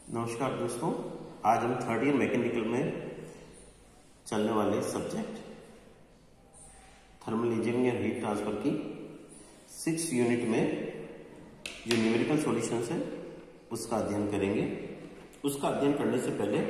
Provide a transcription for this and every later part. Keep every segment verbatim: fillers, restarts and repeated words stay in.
नमस्कार दोस्तों, आज हम थर्ड ईयर मैकेनिकल में चलने वाले subject thermal engineering and heat transfer की सिक्स यूनिट में जो न्यूमेरिकल सॉल्यूशंस है उसका अध्ययन करेंगे। उसका अध्ययन करने से पहले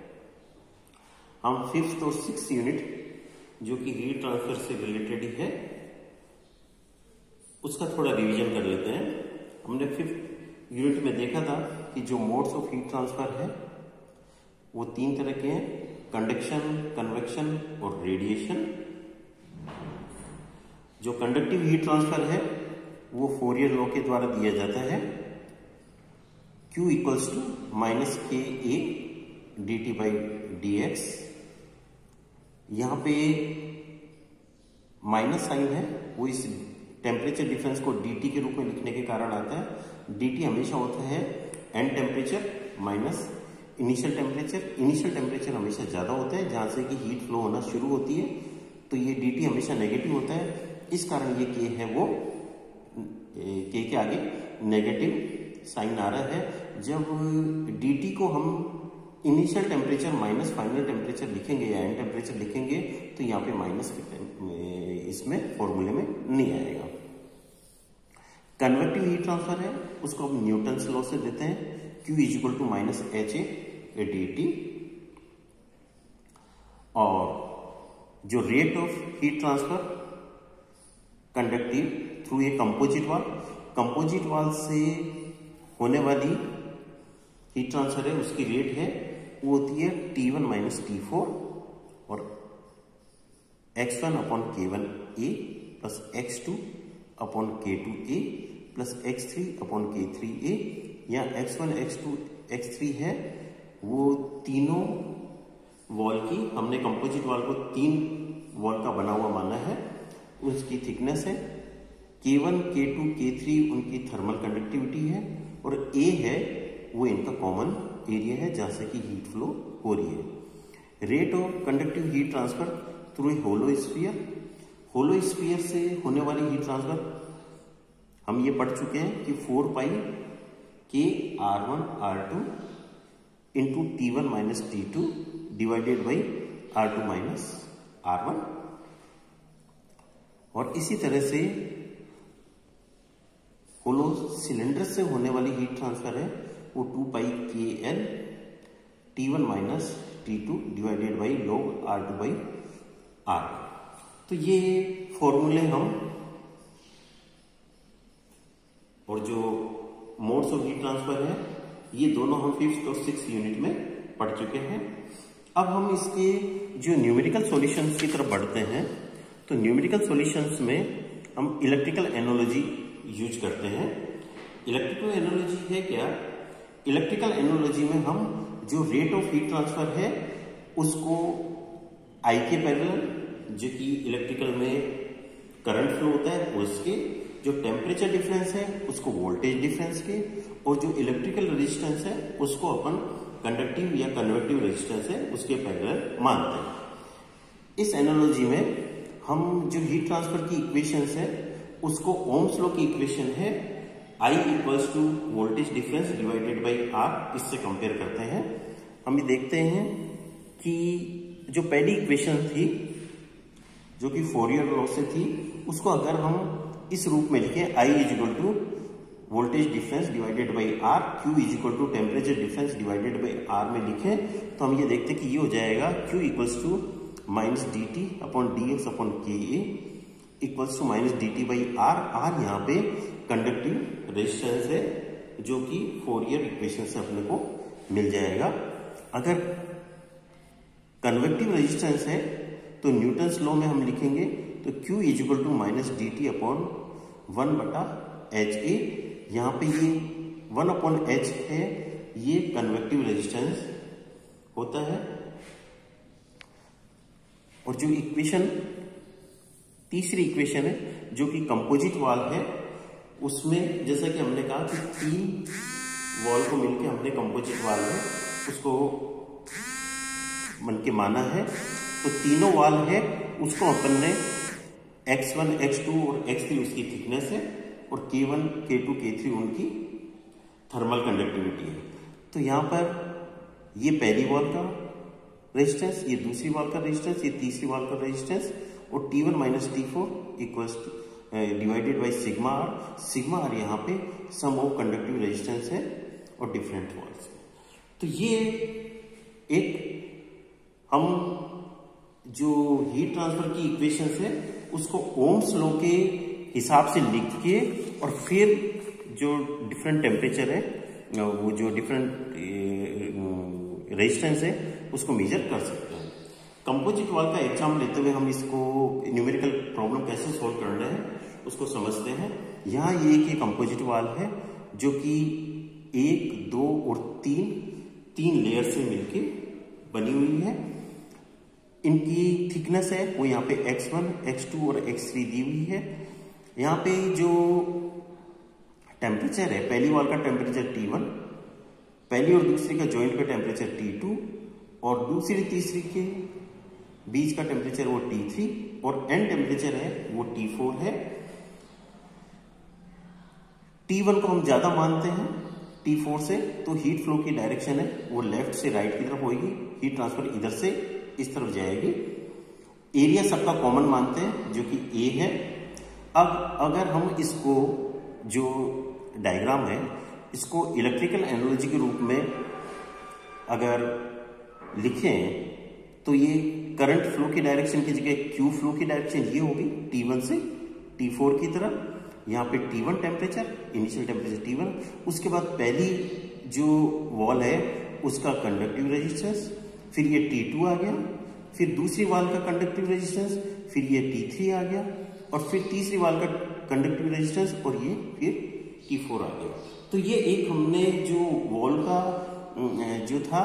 हम फिफ्थ और सिक्स यूनिट जो कि हीट ट्रांसफर से रिलेटेड ही है उसका थोड़ा रिवीजन कर लेते हैं। हमने फिफ्थ यूनिट में देखा था कि जो मोड्स ऑफ हीट ट्रांसफर है वो तीन तरह के हैं, कंडक्शन, कन्वेक्शन और रेडिएशन। जो कंडक्टिव हीट ट्रांसफर है वो फोरियर लॉ के द्वारा दिया जाता है, Q equals to minus K A D T by D X. यहां पे माइनस साइन है वो इस टेम्परेचर डिफरेंस को dt के रूप में लिखने के कारण आता है। dt हमेशा होता है and temperature minus initial temperature. Initial temperature हमेशा ज्यादा होता है जहां से कि हीट फ्लो होना शुरू होती है, तो ये dt हमेशा नेगेटिव होता है। इस कारण ये k है वो k के आगे नेगेटिव साइन आ रहा है। जब dt को हम initial temperature minus final temperature लिखेंगे या एंड टेम्परेचर लिखेंगे तो यहाँ पे माइनस इसमें फॉर्मूले में नहीं आएगा। कन्वेक्टिव हीट ट्रांसफर है उसको हम न्यूटन्स लॉ से देते हैं, Q is equal to minus H A D T. और जो rate of heat transfer conductive through a composite wall, composite wall से होने वाली हीट ट्रांसफर है उसकी रेट है वो होती है T one minus T four और X one upon K one A plus X two upon K two A plus X three upon K three A. या X one X two X three है वो तीनों wall की, हमने composite wall को तीन wall का बना हुआ माना है, उसकी थिकनेस है। के वन के टू के थ्री उनकी थर्मल कंडक्टिविटी है और ए है वो इनका कॉमन एरिया है जहां से कि हीट फ्लो हो रही है। Rate of conductive heat transfer through a hollow sphere, hollow sphere से होने वाली हीट ट्रांसफर हम ये पढ़ चुके हैं कि four pi K R one R two into T one minus T two divided by R two minus R one. और इसी तरह से होलो सिलेंडर से होने वाली हीट ट्रांसफर है वो two pi K L T one minus T two divided by log R two by R. तो ये फॉर्मूले हम और जो मोड्स ऑफ हीट ट्रांसफर है ये दोनों हम फिफ्थ और सिक्स यूनिट में पढ़ चुके हैं। अब हम इसके जो न्यूमेरिकल सॉल्यूशंस की तरफ बढ़ते हैं तो न्यूमेरिकल सॉल्यूशंस में हम इलेक्ट्रिकल एनालॉजी यूज करते हैं। इलेक्ट्रिकल एनालॉजी है क्या? इलेक्ट्रिकल एनालॉजी में हम जो रेट ऑफ हीट ट्रांसफर है उसको आई के पैरेलल, जो कि इलेक्ट्रिकल में करंट फ्लो होता है उसके, जो टेम्परेचर डिफरेंस है उसको वोल्टेज डिफरेंस के, और जो इलेक्ट्रिकल रेजिस्टेंस है उसको अपन कंडक्टिव या कन्वेक्टिव रेजिस्टेंस है उसके पैरेलल मानते हैं। इस एनालॉजी में हम जो हीट ट्रांसफर की इक्वेशंस है उसको ओम्स लॉ की इक्वेशन है I equals to voltage difference divided by R, इससे कंपेयर करते हैं। हम ये देखते हैं कि जो पहली इक्वेशन थी जो कि फोरियर लॉ से थी उसको अगर हम इस रूप में लिखें I is equal to voltage difference divided by R, Q is equal to temperature difference divided by R में लिखें तो हम ये देखते हैं कि ये हो जाएगा Q equals to minus D T upon D X upon K A equals to minus D T by R. R यहाँ पे कंडक्टिव रेजिस्टेंस है जो कि फोरियर इक्वेशन से अपने को मिल जाएगा। अगर कन्वेक्टिव रेजिस्टेंस है तो न्यूटन्स लॉ में हम लिखेंगे तो Q is equal to minus D T upon one बटा एच ए। यहाँ पे ये वन अपॉन एच है, ये कन्वेक्टिव रेजिस्टेंस होता है। और जो इक्वेशन तीसरी इक्वेशन है जो कि कंपोजिट वॉल है उसमें जैसा कि हमने कहा कि तीन वॉल को मिलकर हमने कंपोजिट वॉल है उसको मन के माना है, तो तीनों वॉल है उसको अपन ने एक्स वन एक्स टू और एक्स थ्री उसकी थिकनेस है और के वन के टू के थ्री उनकी थर्मल कंडक्टिविटी है। तो यहाँ पर ये पहली वॉल का रेजिस्टेंस, ये दूसरी वॉल का रेजिस्टेंस, ये तीसरी वॉल का रेजिस्टेंस, और T one minus T four equals divided by sigma R. Sigma R यहाँ पे सम ऑफ कंडक्टिव रेजिस्टेंस है और डिफरेंट वॉल्स। तो ये एक हम जो हीट ट्रांसफर की इक्वेशंस है उसको ओम्स लॉ के हिसाब से लिख के और फिर जो डिफरेंट टेम्परेचर है, वो जो डिफरेंट रेजिस्टेंस है उसको मेजर कर सकते हैं। कंपोजिट वॉल का एग्जाम लेते हुए हम इसको न्यूमेरिकल प्रॉब्लम कैसे सोल्व कर रहे हैं उसको समझते हैं। यहाँ ये एक कंपोजिट वॉल है जो कि एक, दो और तीन तीन लेयर से मिलके बनी हुई है। इनकी थिकनेस है वो यहाँ पे एक्स वन, एक्स टू और एक्स थ्री दी हुई है। यहाँ पे जो टेम्परेचर है, पहली वॉल का टेम्परेचर टी वन, पहली और दूसरी का जॉइंट का टेम्परेचर टी टू, और दूसरी तीसरी के बीच का टेम्परेचर वो टी थ्री, और एंड टेम्परेचर है वो टी फोर है। टी वन को हम ज्यादा मानते हैं टी फोर से, तो हीट फ्लो की डायरेक्शन है वो लेफ्ट से राइट की तरफ होगी, हीट ट्रांसफर इधर से इस तरफ जाएगी। एरिया सबका कॉमन मानते हैं जो कि ए है। अब अगर हम इसको जो डायग्राम है इसको इलेक्ट्रिकल एनालॉजी के रूप में अगर लिखें तो ये करंट फ्लो की डायरेक्शन की जगह क्यू फ्लो की डायरेक्शन ये होगी टी वन से टी फोर की तरफ। यहाँ पे T one temperature, initial temperature T one, उसके बाद पहली जो वॉल है उसका कंडक्टिव रेजिस्टेंस, फिर ये टी टू आ गया, फिर दूसरी वॉल का कंडक्टिव रेजिस्टेंस, फिर ये टी थ्री आ गया, और फिर तीसरी वॉल का कंडक्टिव रेजिस्टेंस, और ये फिर टी फोर आ गया। तो ये एक हमने जो वॉल का जो था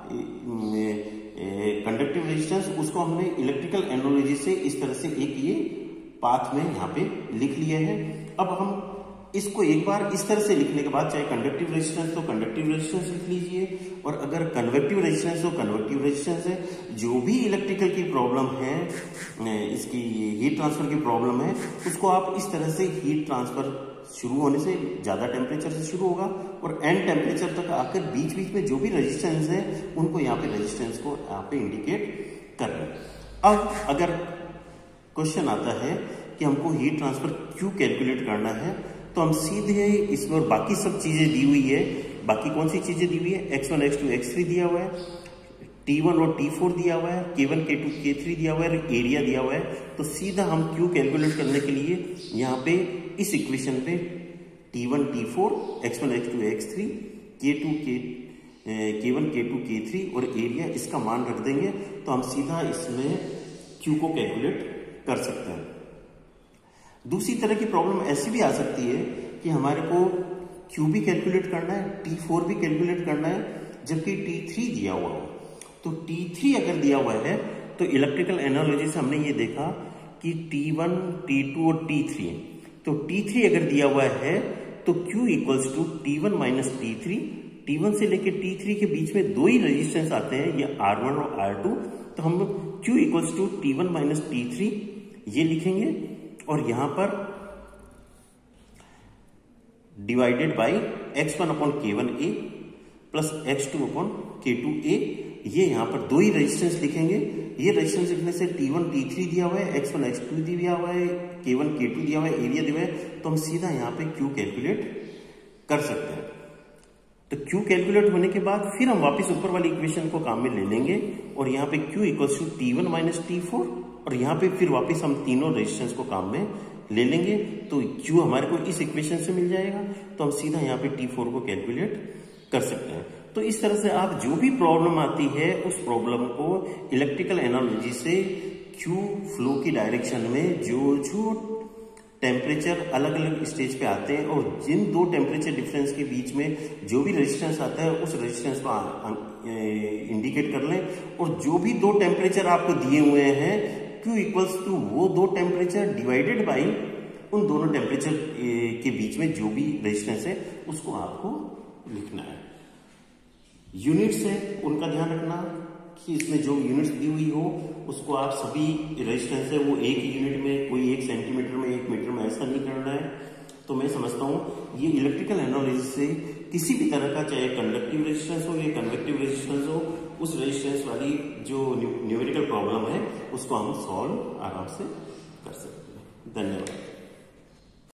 कंडक्टिव रेजिस्टेंस उसको हमने इलेक्ट्रिकल एनालॉजी से इस तरह से एक ये पाथ में यहाँ पे लिख लिया है। अब हम इसको एक बार इस तरह से लिखने के बाद चाहे कंडक्टिव रेजिस्टेंस तो कंडक्टिव रेजिस्टेंस लिख लीजिए, और अगर कन्वेक्टिव रेजिस्टेंस तो कन्वेक्टिव रेजिस्टेंस है। जो भी इलेक्ट्रिकल की प्रॉब्लम है, इसकी हीट ट्रांसफर की प्रॉब्लम है, उसको आप इस तरह से हीट ट्रांसफर शुरू होने से ज्यादा टेम्परेचर से शुरू होगा और एंड टेम्परेचर तक आकर बीच बीच में जो भी रेजिस्टेंस है उनको यहाँ पे रेजिस्टेंस को यहाँ पे इंडिकेट कर रहे हैं। अब अगर क्वेश्चन आता है कि हमको हीट ट्रांसफर क्यों कैलकुलेट करना है, तो हम सीधे इसमें, और बाकी सब चीजें दी हुई है, बाकी कौन सी चीजें दी हुई है, X one, X two, X three दिया हुआ है, टी वन और टी फोर दिया हुआ है, के वन, के टू, के थ्री दिया हुआ है, एरिया दिया हुआ है। तो सीधा हम क्यू कैलकुलेट करने के लिए यहाँ पे इस इक्वेशन पे T one, T four, X one, X two, X three, K two, K K one, के टू, के थ्री और एरिया, इसका मान रख देंगे तो हम सीधा इसमें क्यू को कैलकुलेट कर सकते हैं। दूसरी तरह की प्रॉब्लम ऐसी भी आ सकती है कि हमारे को क्यू भी कैलकुलेट करना है, टी फोर भी कैलकुलेट करना है, जबकि टी थ्री दिया हुआ हो। तो टी थ्री अगर दिया हुआ है तो इलेक्ट्रिकल एनालॉजी से हमने ये देखा कि टी वन, टी टू और टी थ्री, तो टी थ्री अगर दिया हुआ है तो Q equals to T one minus T three. T one से लेके टी थ्री के बीच में दो ही रेजिस्टेंस आते हैं, ये आर वन और आर टू, तो हम Q equals to T one minus T three ये लिखेंगे, और यहां पर divided by X one upon K one A plus X two upon K two A, ये यहां पर दो ही रेजिस्टेंस लिखेंगे। ये रेजिस्टेंस लिखने से टी वन, टी थ्री दिया हुआ है, एक्स वन, एक्स टू दिया हुआ है, के वन, के टू दिया हुआ है, एरिया दिया हुआ है, तो हम सीधा यहाँ पे Q कैलकुलेट कर सकते हैं। तो Q कैलकुलेट होने के बाद फिर हम वापस ऊपर वाली इक्वेशन को काम में ले लेंगे, और यहाँ पे Q equals to T one minus T four, और यहाँ पे फिर वापस हम तीनों रेजिस्टेंस को काम में ले लेंगे, तो Q हमारे को इस इक्वेशन से मिल जाएगा, तो हम सीधा यहाँ पे टी फोर को कैलकुलेट कर सकते हैं। तो इस तरह से आप जो भी प्रॉब्लम आती है उस प्रॉब्लम को इलेक्ट्रिकल एनालॉजी से क्यू फ्लो की डायरेक्शन में जो जो टेम्परेचर अलग अलग स्टेज पे आते हैं और जिन दो टेम्परेचर डिफरेंस के बीच में जो भी रेजिस्टेंस आता है उस रेजिस्टेंस को इंडिकेट कर लें, और जो भी दो टेम्परेचर आपको दिए हुए हैं Q इक्वल्स टू वो दो टेम्परेचर डिवाइडेड बाई उन दोनों टेम्परेचर के बीच में जो भी रेजिस्टेंस है उसको आपको लिखना है। यूनिट्स है उनका ध्यान रखना कि इसमें जो यूनिट्स दी हुई हो उसको आप सभी रेजिस्टेंस है वो एक यूनिट में, कोई एक सेंटीमीटर में, एक मीटर में ऐसा नहीं करना है। तो मैं समझता हूँ ये इलेक्ट्रिकल एनालिसिस से किसी भी तरह का, चाहे कंडक्टिव रेजिस्टेंस हो रेजिस्टेंस हो, उस रेजिस्टेंस वाली जो न्यूमेरिकल प्रॉब्लम है उसको हम सॉल्व आराम से कर सकते हैं। धन्यवाद।